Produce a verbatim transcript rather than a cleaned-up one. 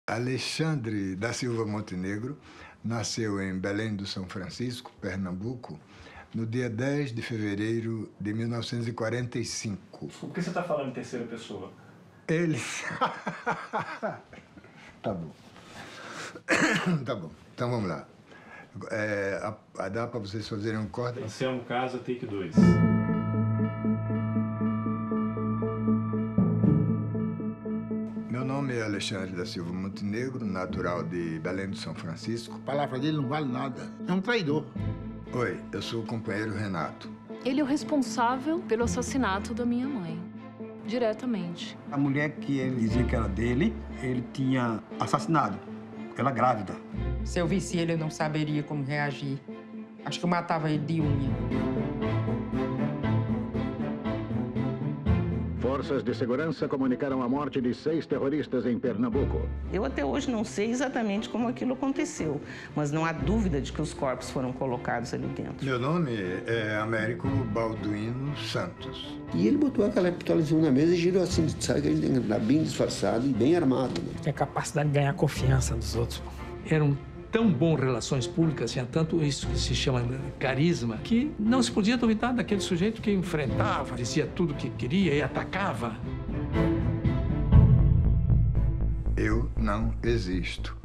Alexandre da Silva Montenegro nasceu em Belém do São Francisco, Pernambuco, no dia dez de fevereiro de mil novecentos e quarenta e cinco. Por que você está falando em terceira pessoa? Ele... Tá bom. Tá bom. Então vamos lá. É, a, a dá para vocês fazerem um corte? Anselmo Casa, take dois. Meu nome é Alexandre da Silva Montenegro, natural de Belém do São Francisco. A palavra dele não vale nada. É um traidor. Oi, eu sou o companheiro Renato. Ele é o responsável pelo assassinato da minha mãe, diretamente. A mulher que ele dizia que era dele, ele tinha assassinado. Ela grávida. Se eu visse ele, eu não saberia como reagir. Acho que eu matava ele de unha. Forças de segurança comunicaram a morte de seis terroristas em Pernambuco. Eu até hoje não sei exatamente como aquilo aconteceu, mas não há dúvida de que os corpos foram colocados ali dentro. Meu nome é Américo Balduino Santos. E ele botou aquela pistolezinha na mesa e girou assim, sabe que ele andava bem disfarçado e bem armado. Né? Tem a capacidade de ganhar a confiança dos outros. Eram tão bom relações públicas, tinha tanto isso que se chama carisma, que não se podia duvidar daquele sujeito que enfrentava, dizia tudo o que queria e atacava. Eu não existo.